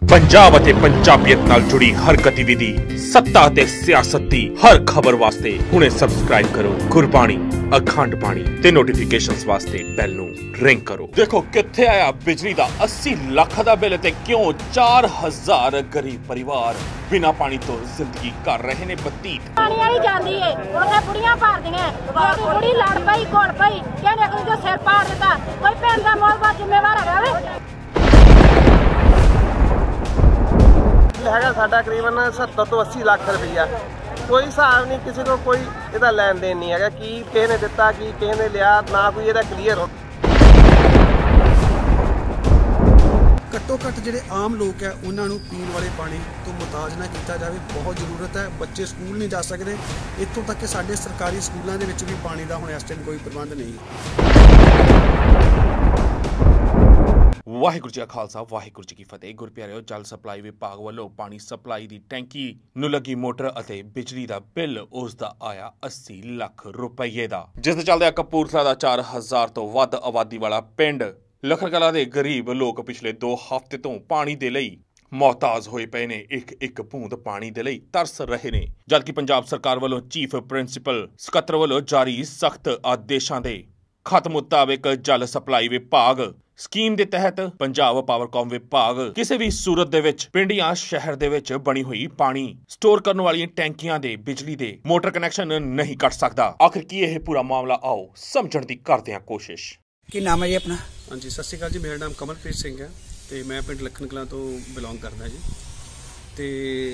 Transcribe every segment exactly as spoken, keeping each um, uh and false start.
पंजाब ਅਤੇ ਪੰਜਾਬੀਅਤ ਨਾਲ जुड़ी हर गतिविधि सत्ता ਤੇ सियासत ਦੀ हर खबर वास्ते ਹੁਣੇ सब्सक्राइब करो गुरबाणी अखंड बाणी ਤੇ नोटिफिकेशंस वास्ते बैल ਨੂੰ रिंग करो। देखो कित्थे आया बिजली ਦਾ अस्सी ਲੱਖ ਦਾ बिल ਤੇ ਕਿਉਂ चार हज़ार गरीब परिवार बिना पानी तो जिंदगी कर रहे ने बतीत। पानी वाली जांदी है ਉਹਦੇ ਬੁੜੀਆਂ ਭਰਦੀਆਂ ਕੋਈ ਬੁੜੀ ਲੜ ਪਈ ਕੋਲ ਪਈ ਕਹਿੰਦੇ ਕੋਈ ਤੇ ਸਿਰ ਪਾੜ ਦਿੱਤਾ ਕੋਈ ਭੈਣ ਦਾ ਮੌਲਵਾ ਜ਼ਿੰਮੇਵਾਰ ਹੈਗਾ ਵੇ। हैगा साडा करीबन सत्तर तो अस्सी लाख रुपया कोई हिसाब नहीं किसी को कोई इहदा लैन देन नहीं है कि किसी ने दिता कि किसी ने लिया ना कोई इहदा क्लीयर हो। घट्टो घट्ट ਜਿਹੜੇ ਆਮ ਲੋਕ ਹੈ ਉਹਨਾਂ ਨੂੰ ਪੀਣ ਵਾਲੇ ਪਾਣੀ ਤੋਂ ਮੁਤਾਜ ਨਾ ਕੀਤਾ ਜਾਵੇ, ਬਹੁਤ ਜ਼ਰੂਰਤ ਹੈ। ਬੱਚੇ ਸਕੂਲ ਨਹੀਂ ਜਾ ਸਕਦੇ, ਇੱਥੋਂ ਤੱਕ ਕਿ ਸਾਡੇ ਸਰਕਾਰੀ ਸਕੂਲਾਂ ਦੇ ਵਿੱਚ ਵੀ ਪਾਣੀ ਦਾ ਹੁਣ ਇਸ ਟਾਈਮ ਕੋਈ ਪ੍ਰਬੰਧ ਨਹੀਂ ਹੈ। ਵਾਹਿਗੁਰੂ ਜੀ ਕਾ ਖਾਲਸਾ ਵਾਹਿਗੁਰੂ ਜੀ ਕੀ ਫਤਿਹ। ਗੁਰਪਿਆਰਿਓ, ਜਲ ਸਪਲਾਈ ਵਿਭਾਗ ਵੱਲੋਂ ਪਾਣੀ ਸਪਲਾਈ ਦੀ ਟੈਂਕੀ ਨੂੰ ਲੱਗੀ ਮੋਟਰ ਅਤੇ ਬਿਜਲੀ ਦਾ ਬਿੱਲ ਉਸ ਦਾ ਆਇਆ अस्सी ਲੱਖ ਰੁਪਏ ਦਾ, ਜਿਸ ਦੇ ਚੱਲਦਿਆਂ ਕਪੂਰਥਲਾ ਦਾ ਚਾਰ ਹਜ਼ਾਰ ਤੋਂ ਵੱਧ ਆਬਾਦੀ ਵਾਲਾ ਪਿੰਡ ਲਖਨ ਕਲਾਂ ਦੇ ਗਰੀਬ ਲੋਕ ਪਿਛਲੇ ਦੋ ਹਫ਼ਤੇ ਤੋਂ ਪਾਣੀ ਦੇ ਲਈ ਮੁਹਤਾਜ ਹੋਏ ਪਏ ਨੇ। ਇੱਕ ਇੱਕ ਬੂੰਦ ਪਾਣੀ ਦੇ ਲਈ ਤਰਸ ਰਹੇ ਨੇ, ਜਦਕਿ ਪੰਜਾਬ ਸਰਕਾਰ ਵੱਲੋਂ ਚੀਫ ਪ੍ਰਿੰਸੀਪਲ ਸਕੱਤਰ ਵੱਲੋਂ ਜਾਰੀ ਸਖਤ ਆਦੇਸ਼ਾਂ ਦੇ ਖਤ ਮੁਤਾਬਿਕ ਜਲ ਸਪਲਾਈ ਵਿਭਾਗ ਸਕੀਮ ਦੇ ਤਹਿਤ ਪੰਜਾਬ ਪਾਵਰਕਾਮ ਵਿਭਾਗ ਕਿਸੇ ਵੀ ਸੂਰਤ ਦੇ ਵਿੱਚ ਪਿੰਡ ਜਾਂ ਸ਼ਹਿਰ ਦੇ ਵਿੱਚ ਬਣੀ ਹੋਈ ਪਾਣੀ ਸਟੋਰ ਕਰਨ ਵਾਲੀਆਂ ਟੈਂਕੀਆਂ ਦੇ ਬਿਜਲੀ ਦੇ ਮੋਟਰ ਕਨੈਕਸ਼ਨ ਨਹੀਂ ਕੱਟ ਸਕਦਾ। ਆਖਿਰ ਕੀ ਇਹ ਪੂਰਾ ਮਾਮਲਾ, ਆਓ ਸਮਝਣ ਦੀ ਕਰਦੇ ਹਾਂ ਕੋਸ਼ਿਸ਼। ਕੀ ਨਾਮ ਹੈ ਜੀ ਆਪਣਾ? ਹਾਂਜੀ, ਸਤਿ ਸ਼੍ਰੀ ਅਕਾਲ ਜੀ, ਮੇਰਾ ਨਾਮ ਕਮਲਪ੍ਰੀਤ ਸਿੰਘ ਹੈ ਤੇ ਮੈਂ ਪਿੰਡ ਲਖਨ ਕਲਾਂ ਤੋਂ ਬਿਲੋਂਗ ਕਰਦਾ ਜੀ। ਤੇ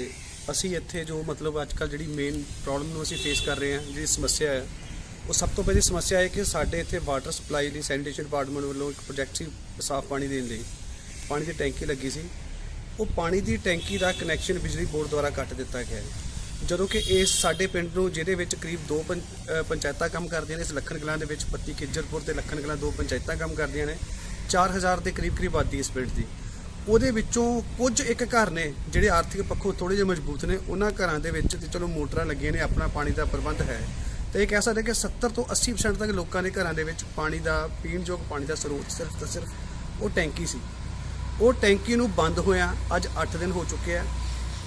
ਅਸੀਂ ਇੱਥੇ ਜੋ ਮਤਲਬ ਅੱਜ ਕੱਲ੍ਹ ਜਿਹੜੀ ਮੇਨ ਪ੍ਰੋਬਲਮ ਨੂੰ ਅਸੀਂ ਫੇਸ ਕਰ ਰਹੇ ਹਾਂ, ਜਿਹੜੀ ਸਮੱਸਿਆ ਹੈ, ਉਹ ਸਭ ਤੋਂ ਪਹਿਲੀ ਸਮੱਸਿਆ ਹੈ ਕਿ ਸਾਡੇ ਇੱਥੇ ਵਾਟਰ ਸਪਲਾਈ ਲਈ ਸੈਨੀਟੇਸ਼ਨ ਡਿਪਾਰਟਮੈਂਟ ਵੱਲੋਂ ਇੱਕ ਪ੍ਰੋਜੈਕਟ ਸੀ ਸਾਫ਼ ਪਾਣੀ ਦੇਣ ਲਈ। ਪਾਣੀ ਦੀ ਟੈਂਕੀ ਲੱਗੀ ਸੀ, ਉਹ ਪਾਣੀ ਦੀ ਟੈਂਕੀ ਦਾ ਕਨੈਕਸ਼ਨ ਬਿਜਲੀ ਬੋਰਡ ਦੁਆਰਾ ਕੱਟ ਦਿੱਤਾ ਗਿਆ ਹੈ, ਜਦੋਂ ਕਿ ਇਸ ਸਾਡੇ ਪਿੰਡ ਨੂੰ ਜਿਹਦੇ ਵਿੱਚ ਕਰੀਬ ਦੋ ਪੰਚਾਇਤਾਂ ਕੰਮ ਕਰਦੀਆਂ ਨੇ। ਇਸ ਲਖਨ ਕਲਾਂ ਦੇ ਵਿੱਚ ਪੱਤੀ ਕਿੱਜਰਪੁਰ ਤੇ ਲਖਨ ਕਲਾਂ ਦੋ ਪੰਚਾਇਤਾਂ ਕੰਮ ਕਰਦੀਆਂ ਨੇ। ਚਾਰ ਹਜ਼ਾਰ ਦੇ ਕਰੀਬ ਕਰੀਬ ਆਬਾਦੀ ਇਸ ਪਿੰਡ ਦੀ। ਉਹਦੇ ਵਿੱਚੋਂ ਕੁਝ ਇੱਕ ਘਰ ਨੇ ਜਿਹੜੇ ਆਰਥਿਕ ਪੱਖੋਂ ਥੋੜ੍ਹੇ ਜਿਹੇ ਮਜ਼ਬੂਤ ਨੇ, ਉਹਨਾਂ ਘਰਾਂ ਦੇ ਵਿੱਚ ਤੇ ਚਲੋ ਮੋਟਰਾਂ ਲੱਗੀਆਂ ਨੇ, ਆਪਣਾ ਪਾਣੀ ਦਾ ਪ੍ਰਬੰਧ ਹੈ। ਤੇ ਇਹ ਕਹਿ ਸਕਦੇ ਕਿ ਸੱਤਰ ਤੋਂ ਅੱਸੀ ਪਰਸੈਂਟ ਤੱਕ ਲੋਕਾਂ ਦੇ ਘਰਾਂ ਦੇ ਵਿੱਚ ਪਾਣੀ ਦਾ ਪੀਣਯੋਗ ਪਾਣੀ ਦਾ ਸਰੋਤ ਸਿਰਫ ਤਾਂ ਸਿਰਫ ਉਹ ਟੈਂਕੀ ਸੀ। ਉਹ ਟੈਂਕੀ ਨੂੰ ਬੰਦ ਹੋਇਆ ਅੱਜ ਅੱਠ ਦਿਨ ਹੋ ਚੁੱਕੇ ਆ।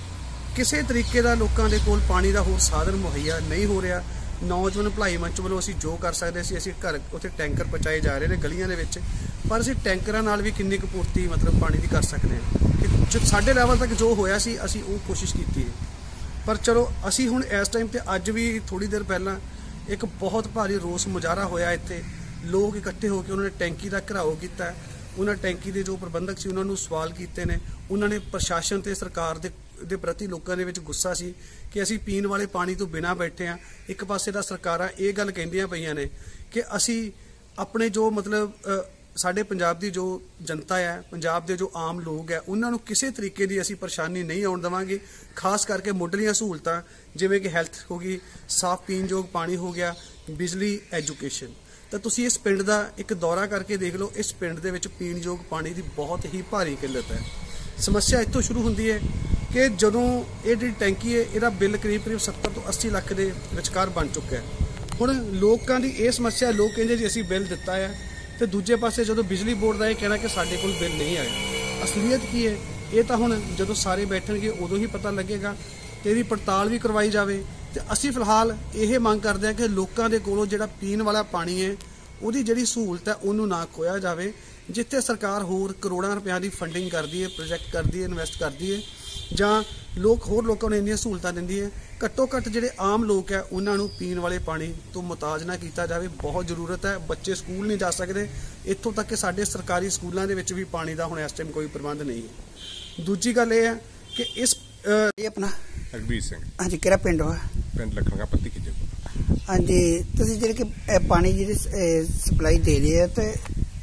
ਕਿਸੇ ਤਰੀਕੇ ਦਾ ਲੋਕਾਂ ਦੇ ਕੋਲ ਪਾਣੀ ਦਾ ਹੋਰ ਸਾਧਨ ਮੁਹੱਈਆ ਨਹੀਂ ਹੋ ਰਿਹਾ। ਨੌਜਵਾਨ ਭਲਾਈ ਮੰਚ ਵੱਲੋਂ ਅਸੀਂ ਜੋ ਕਰ ਸਕਦੇ ਸੀ, ਅਸੀਂ ਘਰ ਉੱਥੇ ਟੈਂਕਰ ਪਹੁੰਚਾਏ ਜਾ ਰਹੇ ਨੇ ਗਲੀਆਂ ਦੇ ਵਿੱਚ, ਪਰ ਅਸੀਂ ਟੈਂਕਰਾਂ ਨਾਲ ਵੀ ਕਿੰਨੀ ਕੁ ਪੂਰਤੀ ਮਤਲਬ ਪਾਣੀ ਦੀ ਕਰ ਸਕਦੇ ਹਾਂ ਕਿ ਸਾਡੇ ਲੈਵਲ ਤੱਕ ਜੋ ਹੋਇਆ ਸੀ ਅਸੀਂ ਉਹ ਕੋਸ਼ਿਸ਼ ਕੀਤੀ ਹੈ। ਪਰ ਚਲੋ ਅਸੀਂ ਹੁਣ ਇਸ ਟਾਈਮ ਤੇ ਅੱਜ ਵੀ ਥੋੜ੍ਹੀ ਦੇਰ ਪਹਿਲਾਂ ਇੱਕ ਬਹੁਤ ਭਾਰੀ ਰੋਸ ਮੁਜ਼ਾਹਰਾ ਹੋਇਆ ਇੱਥੇ। ਲੋਕ ਇਕੱਠੇ ਹੋ ਕੇ ਉਹਨਾਂ ਨੇ ਟੈਂਕੀ ਦਾ ਘਿਰਾਓ ਕੀਤਾ। ਉਹਨਾਂ ਟੈਂਕੀ ਦੇ ਜੋ ਪ੍ਰਬੰਧਕ ਸੀ ਉਹਨਾਂ ਨੂੰ ਸਵਾਲ ਕੀਤੇ ਨੇ। ਉਹਨਾਂ ਨੇ ਪ੍ਰਸ਼ਾਸਨ ਤੇ ਸਰਕਾਰ ਦੇ ਦੇ ਪ੍ਰਤੀ ਲੋਕਾਂ ਦੇ ਵਿੱਚ ਗੁੱਸਾ ਸੀ ਕਿ ਅਸੀਂ ਪੀਣ ਵਾਲੇ ਪਾਣੀ ਤੋਂ ਬਿਨਾਂ ਬੈਠੇ ਹਾਂ। ਇੱਕ ਪਾਸੇ ਦਾ ਸਰਕਾਰਾਂ ਇਹ ਗੱਲ ਕਹਿੰਦੀਆਂ ਪਈਆਂ ਨੇ ਕਿ ਅਸੀਂ ਆਪਣੇ ਜੋ ਮਤਲਬ ਸਾਡੇ ਪੰਜਾਬ ਦੀ ਜੋ ਜਨਤਾ ਹੈ, ਪੰਜਾਬ ਦੇ ਜੋ ਆਮ ਲੋਕ ਹੈ, ਉਹਨਾਂ ਨੂੰ ਕਿਸੇ ਤਰੀਕੇ ਦੀ ਅਸੀਂ ਪਰੇਸ਼ਾਨੀ ਨਹੀਂ ਆਉਣ ਦੇਵਾਂਗੇ। ਖਾਸ ਕਰਕੇ ਮੁੱਢਲੀਆਂ ਸਹੂਲਤਾਂ ਜਿਵੇਂ ਕਿ ਹੈਲਥ ਹੋ ਗਈ, ਸਾਫ਼ ਪੀਣਯੋਗ ਪਾਣੀ ਹੋ ਗਿਆ, ਬਿਜਲੀ, ਐਜੂਕੇਸ਼ਨ। ਤਾਂ ਤੁਸੀਂ ਇਸ ਪਿੰਡ ਦਾ ਇੱਕ ਦੌਰਾ ਕਰਕੇ ਦੇਖ ਲਓ। ਇਸ ਪਿੰਡ ਦੇ ਵਿੱਚ ਪੀਣਯੋਗ ਪਾਣੀ ਦੀ ਬਹੁਤ ਹੀ ਭਾਰੀ ਕਿੱਲਤ ਹੈ। ਸਮੱਸਿਆ ਇੱਥੋਂ ਸ਼ੁਰੂ ਹੁੰਦੀ ਹੈ ਕਿ ਜਦੋਂ ਇਹ ਜਿਹੜੀ ਟੈਂਕੀ ਹੈ, ਇਹਦਾ ਬਿੱਲ ਕਰੀਬ ਕਰੀਬ ਸੱਤਰ ਤੋਂ ਅੱਸੀ ਲੱਖ ਦੇ ਵਿਚਕਾਰ ਬਣ ਚੁੱਕਾ ਹੈ। ਹੁਣ ਲੋਕਾਂ ਦੀ ਇਹ ਸਮੱਸਿਆ, ਲੋਕ ਕਹਿੰਦੇ ਜੀ ਅਸੀਂ ਬਿੱਲ ਦਿੱਤਾ ਹੈ, ਤੇ ਦੂਜੇ ਪਾਸੇ ਜਦੋਂ ਬਿਜਲੀ ਬੋਰਡ ਦਾ ਇਹ ਕਹਿਣਾ ਕਿ ਸਾਡੇ ਕੋਲ ਬਿੱਲ ਨਹੀਂ ਆਇਆ। ਅਸਲੀਅਤ ਕੀ ਹੈ ਇਹ ਤਾਂ ਹੁਣ ਜਦੋਂ ਸਾਰੇ ਬੈਠਣਗੇ ਉਦੋਂ ਹੀ ਪਤਾ ਲੱਗੇਗਾ ਤੇ ਇਹਦੀ ਪੜਤਾਲ ਵੀ ਕਰਵਾਈ ਜਾਵੇ। ਤੇ ਅਸੀਂ ਫਿਲਹਾਲ ਇਹ ਮੰਗ ਕਰਦੇ ਹਾਂ ਕਿ ਲੋਕਾਂ ਦੇ ਕੋਲੋਂ ਜਿਹੜਾ ਪੀਣ ਵਾਲਾ ਪਾਣੀ ਹੈ ਉਹਦੀ ਜਿਹੜੀ ਸਹੂਲਤ ਹੈ ਉਹਨੂੰ ਨਾ ਖੋਇਆ ਜਾਵੇ। ਜਿੱਥੇ ਸਰਕਾਰ ਹੋਰ ਕਰੋੜਾਂ ਰੁਪਇਆਂ ਦੀ ਫੰਡਿੰਗ ਕਰਦੀ ਹੈ, ਪ੍ਰੋਜੈਕਟ ਕਰਦੀ ਹੈ, ਇਨਵੈਸਟ ਕਰਦੀ ਹੈ, ਜਾਂ ਲੋਕ ਹੋਰ ਲੋਕਾਂ ਨੂੰ ਇੰਨੀਆਂ ਸਹੂਲਤਾਂ ਦਿੰਦੀ ਹੈ, ਘੱਟੋ ਘੱਟ ਜਿਹੜੇ ਆਮ ਲੋਕ ਹੈ ਉਹਨਾਂ ਨੂੰ ਪੀਣ ਵਾਲੇ ਪਾਣੀ ਤੋਂ ਮੁਤਾਜ ਨਾ ਕੀਤਾ ਜਾਵੇ। ਬਹੁਤ ਜ਼ਰੂਰਤ ਹੈ। ਬੱਚੇ ਸਕੂਲ ਨਹੀਂ ਜਾ ਸਕਦੇ, ਇੱਥੋਂ ਤੱਕ ਕਿ ਸਾਡੇ ਸਰਕਾਰੀ ਸਕੂਲਾਂ ਦੇ ਵਿੱਚ ਵੀ ਪਾਣੀ ਦਾ ਹੁਣ ਇਸ ਟਾਈਮ ਕੋਈ ਪ੍ਰਬੰਧ ਨਹੀਂ ਹੈ। ਦੂਜੀ ਗੱਲ ਇਹ ਹੈ ਕਿ ਇਸ ਇਹ ਆਪਣਾ ਅਗਵੀਰ ਸਿੰਘ। ਹਾਂਜੀ, ਕਿਹੜਾ ਪਿੰਡ ਵਾ? ਪਿੰਡ ਲਖਨ ਕਲਾਂ ਪੱਤੀ ਕਿੱਜਰਪੁਰ। ਹਾਂਜੀ, ਤੁਸੀਂ ਜਿਹੜੇ ਕਿ ਪਾਣੀ ਜਿਹੜੀ ਸਪਲਾਈ ਦੇ ਰਹੇ ਆ, ਤੇ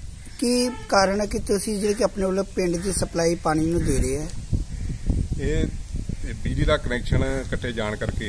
ਕੀ ਕਾਰਨ ਹੈ ਕਿ ਤੁਸੀਂ ਜਿਹੜੇ ਕਿ ਆਪਣੇ ਵੱਲੋਂ ਪਿੰਡ ਦੀ ਸਪਲਾਈ ਪਾਣੀ ਨੂੰ ਦੇ ਰਹੇ ਆ? ਇਹ ਬਿਜਲੀ ਦਾ ਕਨੈਕਸ਼ਨ ਕੱਟੇ ਜਾਣ ਕਰਕੇ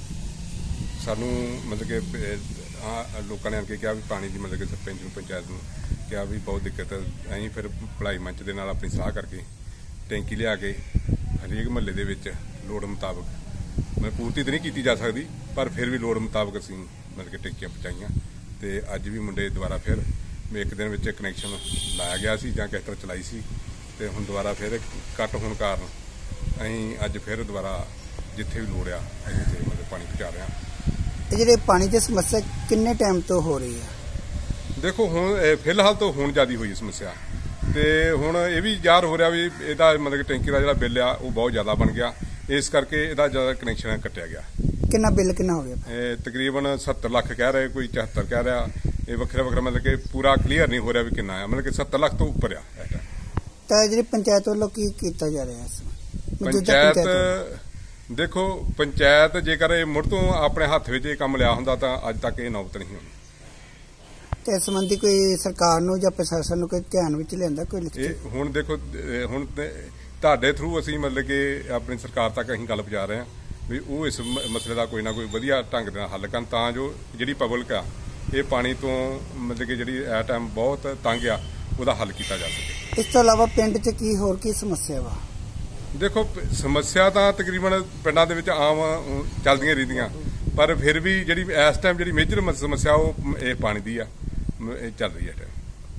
ਸਾਨੂੰ ਮਤਲਬ ਕਿ ਲੋਕਾਂ ਨੇ ਆ ਕੇ ਕਿਹਾ ਵੀ ਪਾਣੀ ਦੀ ਮਤਲਬ ਕਿ ਸਰਪੰਚ ਨੂੰ, ਪੰਚਾਇਤ ਨੂੰ ਕਿਹਾ ਵੀ ਬਹੁਤ ਦਿੱਕਤ ਹੈ। ਅਸੀਂ ਫਿਰ ਭਲਾਈ ਮੰਚ ਦੇ ਨਾਲ ਆਪਣੀ ਸਲਾਹ ਕਰਕੇ ਟੈਂਕੀ ਲਿਆ ਕੇ ਹਰੇਕ ਮਹੱਲੇ ਦੇ ਵਿੱਚ ਲੋੜ ਮੁਤਾਬਕ ਮੈਂ ਪੂਰਤੀ ਤਾਂ ਨਹੀਂ ਕੀਤੀ ਜਾ ਸਕਦੀ, ਪਰ ਫਿਰ ਵੀ ਲੋੜ ਮੁਤਾਬਕ ਅਸੀਂ ਮਤਲਬ ਕਿ ਟੈਂਕੀਆਂ ਪਹੁੰਚਾਈਆਂ। ਤੇ ਅੱਜ ਵੀ ਮੁੰਡੇ ਦੁਬਾਰਾ ਫਿਰ ਇੱਕ ਦਿਨ ਵਿੱਚ ਕਨੈਕਸ਼ਨ ਲਾਇਆ ਗਿਆ ਸੀ ਜਾਂ ਕਿਸ ਤਰ੍ਹਾਂ ਚਲਾਈ ਸੀ, ਤੇ ਹੁਣ ਦੁਬਾਰਾ ਫਿਰ ਕੱਟ ਹੋਣ ਕਾਰਨ ਅਸੀਂ ਅੱਜ ਫਿਰ ਦੁਬਾਰਾ ਜਿੱਥੇ ਵੀ ਲੋੜ ਆ ਅਸੀਂ ਉੱਥੇ ਮਤਲਬ ਪਾਣੀ ਪਹੁੰਚਾ ਰਹੇ ਹਾਂ। ਇਹ ਜਿਹੜੇ ਪਾਣੀ ਦੀ ਸਮੱਸਿਆ ਕਿੰਨੇ ਟਾਈਮ ਤੋਂ ਹੋ ਰਹੀ ਹੈ? ਦੇਖੋ ਹੁਣ ਫਿਲਹਾਲ ਤਾਂ ਹੁਣ ਜ਼ਿਆਦਾ ਹੋਈ ਸਮੱਸਿਆ, ਤੇ ਹੁਣ ਇਹ ਵੀ ਜ਼ਾਹਰ ਹੋ ਰਿਹਾ ਵੀ ਇਹਦਾ ਮਤਲਬ ਕਿ ਟੈਂਕੀ ਦਾ ਜਿਹੜਾ ਬਿੱਲ ਆ ਉਹ ਬਹੁਤ ਜ਼ਿਆਦਾ ਬਣ ਗਿਆ, ਇਸ ਕਰਕੇ ਇਹਦਾ ਜ਼ਿਆਦਾ ਕਨੈਕਸ਼ਨ ਕੱਟਿਆ ਗਿਆ। ਕਿੰਨਾ ਬਿੱਲ ਕਿੰਨਾ ਹੋ ਗਿਆ? ਇਹ ਤਕਰੀਬਨ ਸੱਤਰ ਲੱਖ ਕਹਿ ਰਹੇ, ਕੋਈ ਚੁਹੱਤਰ ਕਹਿ ਰਿਹਾ, ਇਹ ਵੱਖਰਾ ਵੱਖਰਾ ਮਤਲਬ ਕਿ ਪੂਰਾ ਕਲੀਅਰ ਨਹੀਂ ਹੋ ਰਿਹਾ ਵੀ ਕਿੰਨਾ ਆ, ਮਤਲਬ ਕਿ ਸੱਤਰ ਲੱਖ ਤੋਂ ਉੱਪਰ ਆ। ਤਾਂ ਜਿਹੜੀ ਪੰਚਾਇਤ ਵੱਲੋਂ ਕੀ ਕੀਤਾ ਜਾ ਰਿਹਾ ਇਸ ਪੰਚਾਇਤ ਦੇਖੋ ਪੰਚਾਇਤ ਜੇਕਰ ਇਹ ਮੁੜ ਤੋਂ ਆਪਣੇ ਹੱਥ ਵਿੱਚ ਇਹ ਕੰਮ ਲਿਆ ਹੁੰਦਾ ਤਾਂ ਅੱਜ ਤੱਕ ਇਹ ਨੌਬਤ ਨਹੀਂ ਹੋਣੀ। ਤੇ ਇਸ ਸੰਬੰਧੀ ਕੋਈ ਸਰਕਾਰ ਨੂੰ ਜਾਂ ਪ੍ਰਸ਼ਾਸਨ ਨੂੰ ਕੋਈ ਧਿਆਨ ਵਿੱਚ ਲਿਆਂਦਾ ਕੋਈ ਲਿਖਤ? ਇਹ ਹੁਣ ਦੇਖੋ ਹੁਣ ਤੁਹਾਡੇ ਥਰੂ ਅਸੀਂ ਮਤਲਬ ਕਿ ਆਪਣੀ ਸਰਕਾਰ ਤੱਕ ਅਸੀਂ ਗੱਲ ਪਹੁੰਚਾ ਰਹੇ ਹਾਂ ਵੀ ਉਹ ਇਸ ਮਸਲੇ ਦਾ ਕੋਈ ਨਾ ਕੋਈ ਵਧੀਆ ਢੰਗ ਦੇ ਨਾਲ ਹੱਲ ਕਰਨ, ਤਾਂ ਜੋ ਜਿਹੜੀ ਪਬਲਿਕ ਆ ਇਹ ਪਾਣੀ ਤੋਂ ਮਤਲਬ ਕਿ ਜਿਹੜੀ ਇਹ ਟਾਈਮ ਬਹੁਤ ਤੰਗ ਆ ਉਹਦਾ ਹੱਲ ਕੀਤਾ ਜਾ ਸਕੇ। ਇਸ ਤੋਂ ਇਲਾਵਾ ਪਿੰਡ 'ਚ ਕੀ ਹੋਰ ਕੀ ਸਮੱਸਿਆ ਵਾ? ਦੇਖੋ ਸਮੱਸਿਆ ਤਾਂ ਤਕਰੀਬਨ ਪਿੰਡਾਂ ਦੇ ਵਿੱਚ ਆਮ ਚੱਲਦੀਆਂ ਰਹਿੰਦੀਆਂ, ਪਰ ਫਿਰ ਵੀ ਜਿਹੜੀ ਇਸ ਟਾਈਮ ਜਿਹੜੀ ਮੇਜਰ ਸਮੱਸਿਆ ਉਹ ਇਹ ਪਾਣੀ ਦੀ ਆ, ਇਹ ਚੱਲ ਰਹੀ ਹੈ।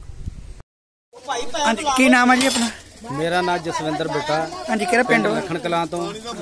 ਹਾਂਜੀ, ਕੀ ਨਾਮ ਹੈ ਜੀ ਆਪਣਾ? ਮੇਰਾ ਨਾਮ ਜਸਵਿੰਦਰ ਬੇਟਾ। ਹਾਂਜੀ, ਕਿਹੜਾ ਪਿੰਡ? ਲੱਖਣ ਕਲਾਂ ਤੋਂ।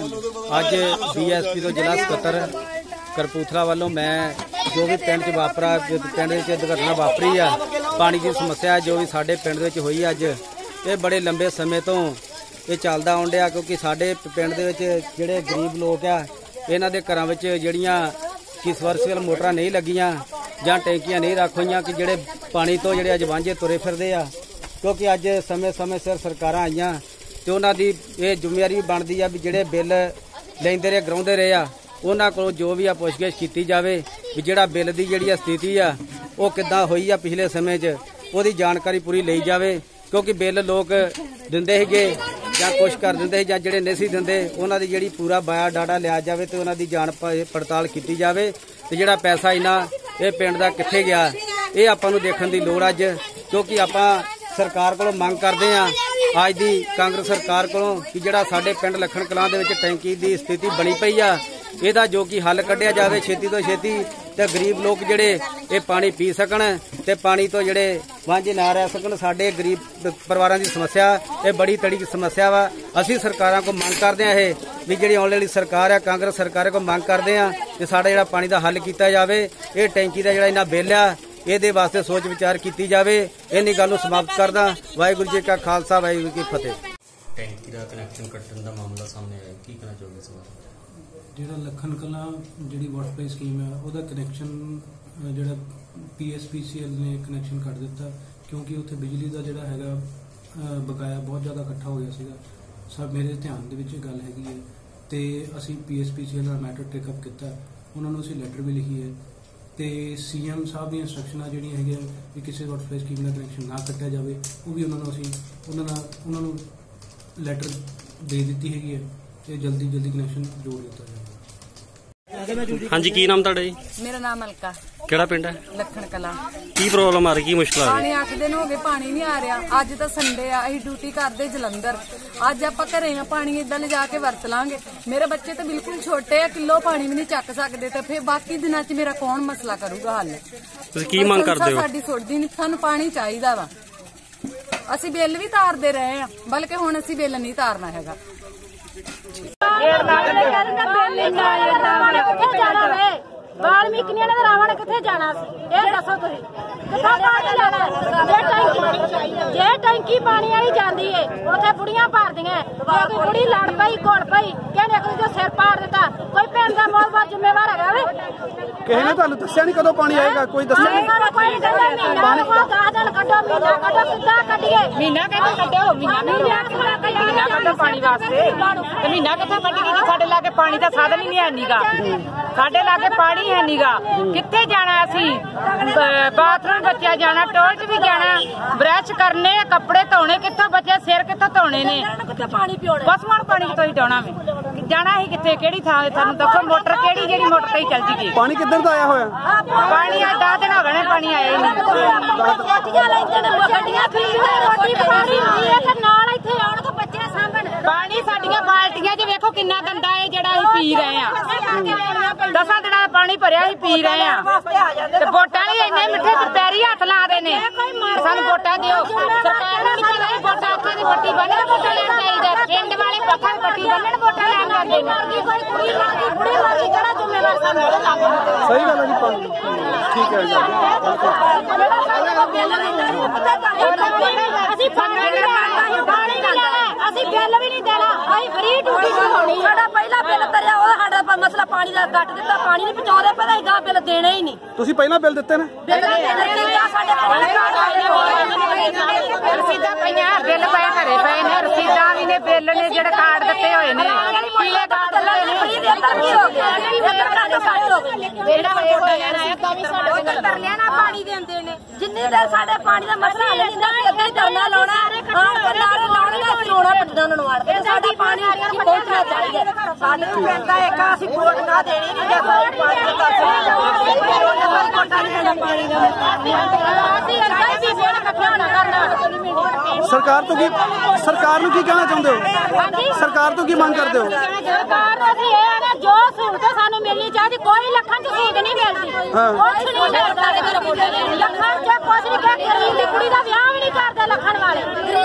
ਅੱਜ ਬੀ ਐਸ ਪੀ ਤੋਂ ਜ਼ਿਲ੍ਹਾ ਸਕੱਤਰ ਕਰਪੂਥਲਾ ਵੱਲੋਂ ਮੈਂ ਜੋ ਵੀ ਪਿੰਡ 'ਚ ਵਾਪਰਾ ਪਿੰਡ ਵਿੱਚ ਦੁਰਘਟਨਾ ਵਾਪਰੀ ਆ, ਪਾਣੀ ਦੀ ਸਮੱਸਿਆ ਜੋ ਵੀ ਸਾਡੇ ਪਿੰਡ ਵਿੱਚ ਹੋਈ ਅੱਜ, ਇਹ ਬੜੇ ਲੰਬੇ ਸਮੇਂ ਤੋਂ ਇਹ ਚੱਲਦਾ ਆਉਣ ਡਿਆ, ਕਿਉਂਕਿ ਸਾਡੇ ਪਿੰਡ ਦੇ ਵਿੱਚ ਜਿਹੜੇ ਗਰੀਬ ਲੋਕ ਆ ਇਹਨਾਂ ਦੇ ਘਰਾਂ ਵਿੱਚ ਜਿਹੜੀਆਂ ਕਿ ਸਬਮਰਸੀਬਲ ਮੋਟਰਾਂ ਨਹੀਂ ਲੱਗੀਆਂ ਜਾਂ ਟੈਂਕੀਆਂ ਨਹੀਂ ਰੱਖ ਹੋਈਆਂ, ਕਿ ਜਿਹੜੇ ਪਾਣੀ ਤੋਂ ਜਿਹੜੇ ਅੱਜ ਵਾਂਝੇ ਤੁਰੇ ਫਿਰਦੇ ਆ, ਕਿਉਂਕਿ ਅੱਜ ਸਮੇਂ ਸਮੇਂ ਸਿਰ ਸਰਕਾਰਾਂ ਆਈਆਂ ਤੇ ਉਹਨਾਂ ਦੀ ਇਹ ਜ਼ਿੰਮੇਵਾਰੀ ਬਣਦੀ ਆ ਵੀ ਜਿਹੜੇ ਬਿੱਲ ਲੈਂਦੇ ਰਹੇ ਗਰਾਉਂਦੇ ਰਹੇ ਆ ਉਹਨਾਂ ਕੋਲੋਂ ਜੋ ਵੀ ਆ ਪੁੱਛਗਿੱਛ ਕੀਤੀ ਜਾਵੇ ਵੀ ਜਿਹੜਾ ਬਿੱਲ ਦੀ ਜਿਹੜੀ ਆ ਸਥਿਤੀ ਆ ਉਹ ਕਿੱਦਾਂ ਹੋਈ ਆ ਪਿਛਲੇ ਸਮੇਂ 'ਚ, ਉਹਦੀ ਜਾਣਕਾਰੀ ਪੂਰੀ ਲਈ ਜਾਵੇ, ਕਿਉਂਕਿ ਬਿੱਲ ਲੋਕ ਦਿੰਦੇ ਸੀਗੇ ਜਾਂ ਕੁਛ ਕਰ ਦਿੰਦੇ ਸੀ ਜਾਂ ਜਿਹੜੇ ਨਹੀਂ ਸੀ ਦਿੰਦੇ ਉਹਨਾਂ ਦੀ ਜਿਹੜੀ ਪੂਰਾ ਬਾਇਆ ਡਾਟਾ ਲਿਆ ਜਾਵੇ ਤੇ ਉਹਨਾਂ ਦੀ ਜਾਣ ਪੜਤਾਲ ਕੀਤੀ ਜਾਵੇ ਤੇ ਜਿਹੜਾ ਪੈਸਾ ਇਹਨਾਂ ਇਹ ਪਿੰਡ ਦਾ ਕਿੱਥੇ ਗਿਆ ਇਹ ਆਪਾਂ ਨੂੰ ਦੇਖਣ ਦੀ ਲੋੜ ਅੱਜ, ਕਿਉਂਕਿ ਆਪਾਂ ਸਰਕਾਰ ਕੋਲੋਂ ਮੰਗ ਕਰਦੇ ਆ ਅੱਜ ਦੀ ਕਾਂਗਰਸ ਸਰਕਾਰ ਕੋਲੋਂ ਕਿ ਜਿਹੜਾ ਸਾਡੇ ਪਿੰਡ ਲੱਖਣ ਕਲਾਂ ਦੇ ਵਿੱਚ ਟੈਂਕੀ ਦੀ ਸਥਿਤੀ ਬਣੀ ਪਈ ਆ ਇਹਦਾ ਜੋ ਕਿ ਹੱਲ ਕੱਢਿਆ ਜਾਵੇ ਛੇਤੀ ਤੋਂ ਛੇਤੀ, ਤੇ ਗਰੀਬ ਲੋਕ ਜਿਹੜੇ ਇਹ ਪਾਣੀ ਪੀ ਸਕਣ ਤੇ ਪਾਣੀ ਤੋਂ ਜਿਹੜੇ ਵਾਂਝੇ ਨਾ ਰਹਿ ਸਕਣ। ਸਾਡੇ ਗਰੀਬ ਪਰਿਵਾਰਾਂ ਦੀ ਸਮੱਸਿਆ ਇਹ ਬੜੀ ਤੜੀ ਸਮੱਸਿਆ ਵਾ। ਅਸੀਂ ਸਰਕਾਰਾਂ ਕੋਲ ਮੰਗ ਕਰਦੇ ਆ ਇਹ ਵੀ ਜਿਹੜੀ ਆਉਣ ਵਾਲੀ ਸਰਕਾਰ ਆ ਕਾਂਗਰਸ ਸਰਕਾਰ ਕੋਲ ਮੰਗ ਕਰਦੇ ਆ ਕਿ ਸਾਡਾ ਜਿਹੜਾ ਪਾਣੀ ਦਾ ਹੱਲ ਕੀਤਾ ਜਾਵੇ, ਇਹ ਟੈਂਕੀ ਦਾ ਜਿਹੜਾ ਇਹਨਾਂ ਬਿੱਲ ਆ ਇਹਦੇ ਵਾਸਤੇ ਸੋਚ ਵਿਚਾਰ ਕੀਤੀ ਜਾਵੇ। ਇੰਨੀ ਗੱਲ ਨੂੰ ਸਮਾਪਤ ਕਰਦਾ। ਵਾਹਿਗੁਰੂ ਜੀ ਕਾ ਖਾਲਸਾ, ਵਾਹਿਗੁਰੂ ਜੀ ਕੀ ਫਤਿਹ। ਟੈਂਕੀ ਦਾ ਕਨੈਕਸ਼ਨ ਕੱਟਣ ਦਾ ਮਾਮਲਾ ਸਾਹਮਣੇ ਆਇਆ, ਕੀ ਕਹਿਣਾ ਚਾਹੋਗੇ ਇਸ ਬਾਰੇ? ਜਿਹੜਾ ਲੱਖਣ ਕਲਾਂ ਜਿਹੜੀ ਵਾਟਰ ਸਪਲਾਈ ਸਕੀਮ ਹੈ ਉਹਦਾ ਕਨੈਕਸ਼ਨ ਜਿਹੜਾ P S P C L ਨੇ ਕਨੈਕਸ਼ਨ ਕੱਟ ਦਿੱਤਾ, ਕਿਉਂਕਿ ਉੱਥੇ ਬਿਜਲੀ ਦਾ ਜਿਹੜਾ ਹੈਗਾ ਬਕਾਇਆ ਬਹੁਤ ਜ਼ਿਆਦਾ ਇਕੱਠਾ ਹੋ ਗਿਆ ਸੀਗਾ। ਸਭ ਮੇਰੇ ਧਿਆਨ ਦੇ ਵਿੱਚ ਇਹ ਗੱਲ ਹੈਗੀ ਹੈ ਤੇ ਅਸੀਂ P S P C L ਦਾ ਮੈਟਰ ਟੇਕ ਅਪ ਕੀਤਾ, ਉਹਨਾਂ ਨੂੰ ਅਸੀਂ ਲੈਟਰ ਵੀ ਲਿਖੀ ਹੈ ਤੇ ਸੀ ਐਮ ਸਾਹਿਬ ਦੀਆਂ ਇੰਸਟਰਕਸ਼ਨਾਂ ਜਿਹੜੀਆਂ ਹੈਗੀਆਂ ਵੀ ਕਿਸੇ ਵਾਟਰ ਸਪਲਾਈ ਸਕੀਮ ਦਾ ਕਨੈਕਸ਼ਨ ਨਾ ਕੱਟਿਆ ਜਾਵੇ, ਉਹ ਵੀ ਉਹਨਾਂ ਨੂੰ ਅਸੀਂ ਉਹਨਾਂ ਨਾਲ ਉਹਨਾਂ ਨੂੰ ਲੈਟਰ ਦੇ ਦਿੱਤੀ ਹੈਗੀ ਹੈ ਤੇ ਜਲਦੀ ਜਲਦੀ ਕਨੈਕਸ਼ਨ ਜੋੜ ਦਿੱਤਾ ਜਾਵੇ। ਹਾਂਜੀ, ਕੀ ਨਾਮ ਤੁਹਾਡਾ ਜੀ? ਮੇਰਾ ਨਾਮ ਅਲਕਾ। ਕਿਹੜਾ ਪਿੰਡ ਹੈ? ਲੱਖਣ ਕਲਾਂ। ਕੀ ਪ੍ਰੋਬਲਮ ਆ ਰਹੀ, ਕੀ ਮੁਸ਼ਕਲ ਆ ਰਹੀ? ਪਾਣੀ ਅੱਠ ਦਿਨ ਹੋ ਗਏ ਪਾਣੀ ਨਹੀਂ ਆ ਰਿਹਾ। ਅੱਜ ਤਾਂ ਸੰਡੇ ਆ, ਅਸੀਂ ਡਿਊਟੀ ਕਰਦੇ ਜਲੰਧਰ। ਅੱਜ ਆਪਾਂ ਘਰੇ ਆ, ਪਾਣੀ ਇਦਾਂ ਲਿਜਾ ਕੇ ਵਰਤ ਲਾਂਗੇ। ਮੇਰੇ ਬੱਚੇ ਤਾਂ ਬਿਲਕੁਲ ਛੋਟੇ ਆ, ਕਿਲੋ ਪਾਣੀ ਵੀ ਨਹੀਂ ਚੱਕ ਸਕਦੇ, ਤੇ ਫਿਰ ਬਾਕੀ ਦਿਨਾਂ 'ਚ ਮੇਰਾ ਕੌਣ ਮਸਲਾ ਕਰੂਗਾ ਹੱਲ? ਤੁਸੀਂ ਕੀ ਮੰਗ ਕਰਦੇ ਹੋ? ਸਾਡੀ ਸੁਣਦੀ ਨਹੀਂ, ਸਾਨੂੰ ਪਾਣੀ ਚਾਹੀਦਾ ਵਾ। ਅਸੀਂ ਬਿੱਲ ਵੀ ਤਾਰਦੇ ਰਹੇ ਆ, ਬਲਕਿ ਹੁਣ ਅਸੀਂ ਬਿੱਲ ਨਹੀਂ ਤਾਰਨਾ ਹੈਗਾ। ਵਾਲਮੀਕੀਆਂ ਨੇ ਰਾਵਣ ਕਿੱਥੇ ਜਾਣਾ ਸੀ ਇਹ ਦੱਸੋ ਤੁਸੀਂ? ਕਿੱਥੋਂ ਪਾਣੀ ਲੈਣਾ? ਜੇ ਟੈਂਕੀ ਜੇ ਟੈਂਕੀ ਪਾਣੀ ਵਾਲੀ ਜਾਂਦੀ ਏ ਉੱਥੇ ਬੁੜੀਆਂ ਭਰਦੀਆਂ, ਕੋਈ ਬੁੜੀ ਲੜ ਪਈ ਘੁਲ ਪਈ ਕਹਿੰਦੇ ਇੱਕ ਦੂਜੇ ਸਿਰ ਪਾੜ ਦਿੱਤਾ। ਕੋਈ ਪਿੰਡ ਦਾ ਮੋਹਬਤ ਜ਼ਿੰਮੇਵਾਰ ਹੈਗਾ ਵੇ? ਕਿਸੇ ਨੇ ਤੁਹਾਨੂੰ ਦੱਸਿਆ ਨਹੀਂ ਕਦੋਂ ਪਾਣੀ ਆਏਗਾ? ਕੋਈ ਦੱਸਿਆ ਨਹੀਂ? ਕੋਈ ਕਹਿੰਦਾ ਮਹੀਨਾ ਦਸ ਦਿਨ ਕੱਢੋ, ਮਹੀਨਾ ਕੱਢੋ, ਕਿੱਦਾਂ ਕੱਢੀਏ? ਮਹੀਨਾ ਕਹਿੰਦੇ ਕੱਢੋ, ਮਹੀਨਾ ਮਹੀਨਾ ਕੱਢੋ ਪਾਣੀ ਵਾਸਤੇ। ਤੇ ਮਹੀਨਾ ਕਿੱਥੇ ਕੱਢੀਏ? ਸਾਡੇ ਲਾਗੇ ਪਾਣੀ ਦਾ ਸਾਧਨ ਹੀ ਨਹੀਂ ਹੈ ਨੀਗਾ, ਸਾਡੇ ਲਾਗੇ ਪਾਣੀ ਹੈ ਨੀਗਾ। ਕਿੱਥੇ ਜਾਣਾ ਅਸੀਂ? ਬਾਥਰੂਮ ਬੱਚਿਆ ਜਾਣਾ, ਟੋਇਲਟ ਵੀ ਜਾਣਾ, ਬਰਸ਼ ਕਰਨੇ, ਕੱਪੜੇ ਧੋਣੇ, ਕਿੱਥੋਂ ਬੱਚੇ ਸਿਰ ਕਿੱਥੋਂ ਧੋਣੇ ਨੇ? ਪਾਣੀ ਪਿਉਣਾ ਪਸ਼ੂਆਂ ਨੂੰ ਪਾਣੀ ਕਿੱਥੋਂ ਡਾਉਣਾ ਵੇ? ਜਾਣਾ ਹੀ ਕਿੱਥੇ? ਕਿਹੜੀ ਥਾਂ? ਤੁਹਾਨੂੰ ਦੱਸੋ ਮੋਟਰ ਕਿਹੜੀ, ਜਿਹੜੀ ਮੋਟਰ ਤੇ ਹੀ ਚੱਲ ਜੀਗੀ। ਪਾਣੀ ਕਿੱਧਰ ਦਾ ਆਇਆ ਹੋਇਆ? ਪਾਣੀ ਆ ਦਸ ਦਿਨ ਹੋ ਗਏ ਨੇ ਪਾਣੀ ਆਇਆ ਹੀ ਨਹੀਂ। ਰੋਟੀ ਪਾਣੀ ਨਾਲ ਇੱਥੇ ਆਉਣ ਤੋਂ ਬੱਚੇ ਸਾਂਭਣ। ਪਾਣੀ ਸਾਡੀਆਂ ਬਾਲਟੀਆਂ 'ਚ ਵੇਖੋ ਵੇਖੋ ਕਿੰਨਾ ਗੰਦਾ ਹੈ ਜਿਹੜਾ ਅਸੀਂ ਪੀ ਰਹੇ ਆ। ਦਸਾਂ ਦਿਨਾਂ ਦਾ ਪਾਣੀ ਭਰਿਆ ਅਸੀਂ ਪੀ ਰਹੇ ਆ ਤੇ ਵੋਟਾਂ ਲਈ ਇੰਨੇ ਮਿੱਠੇ ਪੈਰੀ ਹੱਥ ਲਾਦੇ ਨੇ। ਸਾਨੂੰ ਵੋਟਾਂ ਦਿਓ। ਸਰਕਾਰ ਨੂੰ ਨਹੀਂ ਪਤਾ ਵੋਟਾਂ ਅੱਖਾਂ ਦੀ ਪੱਟੀ ਬੰਨ੍ਹ ਕੇ ਵੋਟਾਂ ਲੈਣ ਚਾਹੀਦਾ। ਪਿੰਡ ਵਾਲੇ ਅੱਖਾਂ ਦੀ ਪੱਟੀ ਬੰਨ੍ਹਣ ਵੋਟਾਂ ਲੈਣ ਜਾਂਦੇ ਨੇ। ਕੋਈ ਕੁੜੀ ਮਰਦੀ ਬੁੜੀ ਮਰਦੀ ਕਿਹੜਾ ਜ਼ਿੰਮੇਵਾਰ ਸਾਨੂੰ ਸਹੀ ਗੱਲ ਹੈ ਜੀ। ਪਾਣੀ ਠੀਕ ਹੈ ਜੀ। ਅਸੀਂ ਪਾਣੀ ਨਹੀਂ ਲੈਣਾ, ਪਾਣੀ ਨਹੀਂ ਲੈਣਾ, ਅਸੀਂ ਬਿੱਲ ਵੀ ਨਹੀਂ ਦੇਣਾ, ਅਸੀਂ ਫਰੀ ਡਿਊਟੀ ਕਰਾਉਣੀ। ਸਾਡਾ ਪਹਿਲਾ ਬਿੱਲ ਤਰਿਆ ਉਹ ਸਾਡਾ ਮਸਲਾ ਪਾਣੀ ਦਾ ਕੱਟ ਦਿੱਤਾ। ਪਾਣੀ ਨਹੀਂ ਪਹੁੰਚਾਉਂਦੇ ਪਏ ਤਾਂ ਗਾਂ ਬਿੱਲ ਦੇਣਾ ਹੀ ਨਹੀਂ। ਤੁਸੀਂ ਪਹਿਲਾਂ ਬਿੱਲ ਦਿੱਤੇ ਨੇ? ਬਿੱਲ ਦਿੱਤੇ ਆ ਸਾਡੇ ਕੋਲ ਰਸੀਦਾਂ ਪਈਆਂ, ਬਿੱਲ ਪਏ ਘਰੇ ਪਏ ਨੇ, ਰਸੀਦਾਂ ਵੀ ਨੇ, ਬਿੱਲ ਨੇ, ਜਿਹੜੇ ਕਾਰਡ ਦਿੱਤੇ ਹੋਏ ਨੇ। ਪੀਲੇ ਕਾਰਡ ਲੱਗੇ ਨੇ। ਫਰੀ ਦੇ ਅੰਦਰ ਕੀ ਹੋ ਗਿਆ? ਅੰਦਰ ਕਾਟੋ ਕਾਟ ਹੋ ਗਈ। ਜਿਹੜਾ ਵੋਟਾਂ ਲੈਣ ਆਇਆ ਤਾਂ ਵੀ ਸਾਡੇ ਉਹ ਤਾਂ ਲਿਆਣਾ ਪਾਣੀ ਦਿੰਦੇ ਨੇ। ਜਿੰਨੀ ਦੇਰ ਸਾਡੇ ਪਾਣੀ ਦਾ ਮਸਲਾ ਹੱਲ ਨਹੀਂ ਹੁੰਦਾ ਅਸੀਂ ਅੱਗੇ ਧਰਨਾ ਲਾਉਣਾ, ਆਣ ਕੇ ਨਾਰੇ ਲਾਉਣੇ ਨੇ, ਅਸੀਂ ਰੋਣਾ ਪੱਟਣਾ ਉਹਨਾਂ ਨੂੰ ਆੜ ਕੇ। ਸਾਡਾ ਪਾਣੀ ਪਹੁੰਚਣਾ ਚਾਹੀਦਾ। ਸਾਡੇ ਨੂੰ ਪੈਂਦਾ ਇੱਕ ਅਸੀਂ ਵੋਟ ਨਾ ਦੇਣੀ ਨਹੀਂ ਜੇ ਪਾਣੀ ਦਾ ਪਾਣੀ ਦਾ ਸਰਕਾਰ ਤੋਂ ਕੀ ਸਰਕਾਰ ਨੂੰ ਕੀ ਕਹਿਣਾ ਚਾਹੁੰਦੇ ਹੋ? ਸਰਕਾਰ ਤੋਂ ਕੀ ਮੰਗ ਕਰਦੇ ਹੋ? ਸਰਕਾਰ ਨੂੰ ਅਸੀਂ ਇਹ ਨਾ ਜੋ ਸਹੂਲਤ ਸਾਨੂੰ ਮਿਲਣੀ ਚਾਹੀਦੀ। ਕੋਈ ਲੱਖਾਂ ਚ ਸਹੂਲਤ ਨਹੀਂ ਮਿਲਦੀ, ਕੁਛ ਨਹੀਂ ਮਿਲਦਾ। ਲੱਖਾਂ ਚ ਕੁਛ ਨਹੀਂ ਕਿ ਗਰੀਬ ਦੀ ਕੁੜੀ ਦਾ ਵਿਆਹ ਵੀ ਨਹੀਂ ਕਰਦੇ ਲੱਖਾਂ ਵਾਲੇ।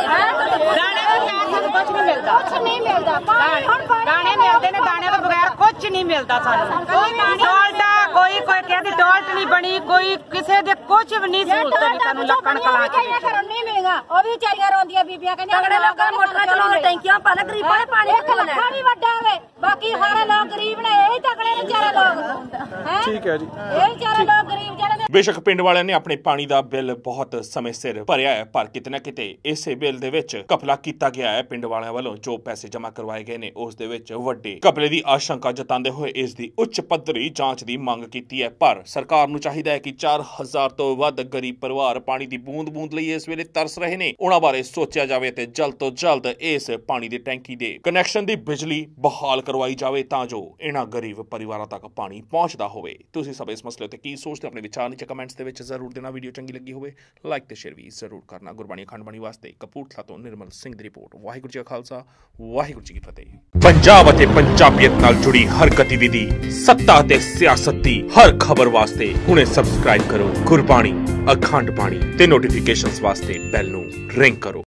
ਕੁਛ ਨਹੀਂ ਮਿਲਦਾ, ਕੁਛ ਨਹੀਂ ਮਿਲਦਾ। ਦਾਣੇ ਮਿਲਦੇ ਨੇ, ਦਾਣੇ ਤੋਂ ਬਗੈਰ ਕੁਛ ਨਹੀਂ ਮਿਲਦਾ ਸਾਨੂੰ। ਟੋਲਟਾ ਕੋਈ ਕੋਈ ਕਹਿੰਦੀ ਟੋਲਟ ਨਹੀਂ ਬਣੀ, ਕੋਈ ਕਿਸੇ ਦੇ ਕੁਛ ਵੀ ਨਹੀਂ ਸਹੂਲਤ ਨਹੀਂ ਸਾਨੂੰ ਲੱਖਣ ਕਲਾਂ ਚ ਨਹੀਂ ਮਿਲੇਗਾ। ਉਹ ਵੀ ਵਿਚਾਰੀਆਂ ਰੋਂਦੀਆਂ ਬੀਬੀਆਂ ਕਹਿੰਦੀਆਂ ਤਗੜੇ ਲੋਕਾਂ ਨੇ ਮੋਟਰਾਂ ਚਲਾਉਣ, ਟੈਂਕੀਆਂ ਪਾ ਲੈ, ਗਰੀਬਾਂ ਨੇ ਪਾਣੀ ਕਿੱਥੋਂ ਲੈਣਾ? ਲੱਖਾਂ ਵੀ ਵੱਡਾ ਹੋਵੇ, ਬਾਕੀ ਸਾਰੇ ਲੋਕ ਗਰੀਬ ਨੇ। ਇਹ ਤਗੜੇ ਨੇ ਵਿਚਾਰੇ ਲੋਕ। ਹੈ ਠੀਕ ਹੈ ਜੀ। ਇਹ ਵਿਚਾਰੇ ਲੋਕ ਗਰੀਬ ਜਿਹੜੇ ਬੇਸ਼ੱਕ ਪਿੰਡ ਵਾਲਿਆਂ ਨੇ ਆਪਣੇ ਪਾਣੀ ਦਾ ਬਿੱਲ ਬਹੁਤ ਸਮੇਂ ਸਿਰ ਭਰਿਆ ਹੈ, ਪਰ ਕਿਤੇ ਨਾ ਕਿਤੇ ਇਸੇ ਬਿੱਲ ਦੇ ਵਿੱਚ ਘਪਲਾ ਕੀਤਾ ਗਿਆ ਹੈ। ਪਿੰਡ ਵਾਲਿਆਂ ਵੱਲੋਂ ਜੋ ਪੈਸੇ ਜਮ੍ਹਾਂ ਕਰਵਾਏ ਗਏ ਨੇ ਉਸ ਦੇ ਵਿੱਚ ਵੱਡੇ ਘਪਲੇ ਦੀ ਆਸ਼ੰਕਾ ਜਤਾਉਂਦੇ ਹੋਏ ਇਸ ਦੀ ਉੱਚ ਪੱਧਰੀ ਜਾਂਚ ਦੀ ਮੰਗ ਕੀਤੀ ਹੈ। ਪਰ ਸਰਕਾਰ ਨੂੰ ਚਾਹੀਦਾ ਹੈ ਕਿ ਚਾਰ ਹਜ਼ਾਰ ਤੋਂ ਵੱਧ ਗਰੀਬ ਪਰਿਵਾਰ ਪਾਣੀ ਦੀ ਬੂੰਦ-ਬੂੰਦ ਲਈ ਇਸ ਵੇਲੇ ਤਰਸ ਰਹੇ ਨੇ, ਉਹਨਾਂ ਬਾਰੇ ਸੋਚਿਆ ਜਾਵੇ ਤੇ ਜਲਦ ਤੋਂ ਜਲਦ ਇਸ ਪਾਣੀ ਦੀ ਟੈਂਕੀ ਦੇ ਕਨੈਕਸ਼ਨ ਦੀ ਬਿਜਲੀ ਬਹਾਲ ਕਰਵਾਈ ਜਾਵੇ ਤਾਂ ਜੋ ਇਹਨਾਂ ਗਰੀਬ ਪਰਿਵਾਰਾਂ ਤੱਕ ਪਾਣੀ ਪਹੁੰਚਦਾ ਹੋਵੇ। ਤੁਸੀਂ ਸਭ ਇਸ ਮਸਲੇ ਉੱਤੇ ਕੀ ਸੋਚਦੇ ਹੋ? ਆਪਣੇ ਵਿਚਾਰ ਨੀਚੇ ਕਮੈਂਟਸ ਦੇ ਵਿੱਚ ਜ਼ਰੂਰ ਦੇਣਾ। ਵੀਡੀਓ ਚੰਗੀ ਲੱਗੀ ਹੋਵੇ ਲਾਈਕ ਤੇ ਸ਼ੇਅਰ ਵੀ ਜ਼ਰੂਰ ਕਰਨਾ। ਗੁਰਬਾਣੀ ਅਖੰਡ ਬਾਣੀ ਵਾਸਤੇ ਕਪੂਰਥਲਾ ਤੋਂ ਨਿਰਮਲ ਸਿੰਘ ਦੀ ਰਿਪੋਰਟ। ਵਾਹਿਗੁਰੂ ਜੀ ਕਾ ਖਾਲਸਾ, ਵਾਹਿਗੁਰੂ ਜੀ ਕੀ ਫਤਿਹ। ਪੰਜਾਬ ਅਤੇ ਪੰਜਾਬੀਅਤ ਨਾਲ ਜੁੜੀ ਹਰ ਗਤੀਵਿਧੀ, ਸੱਤਾ ਤੇ ਸਿਆਸਤ ਦੀ ਹਰ ਖਬਰ ਵਾਸਤੇ ਹੁਣੇ ਸਬਸਕ੍ਰਾਈਬ ਕਰੋ ਗੁਰਬਾਣੀ ਅਖੰਡ ਬਾਣੀ ਤੇ ਨੋਟੀਫਿਕੇਸ਼ਨਸ ਵਾਸਤੇ ਬੈਲ ਨੂੰ ਰਿੰਗ ਕਰੋ।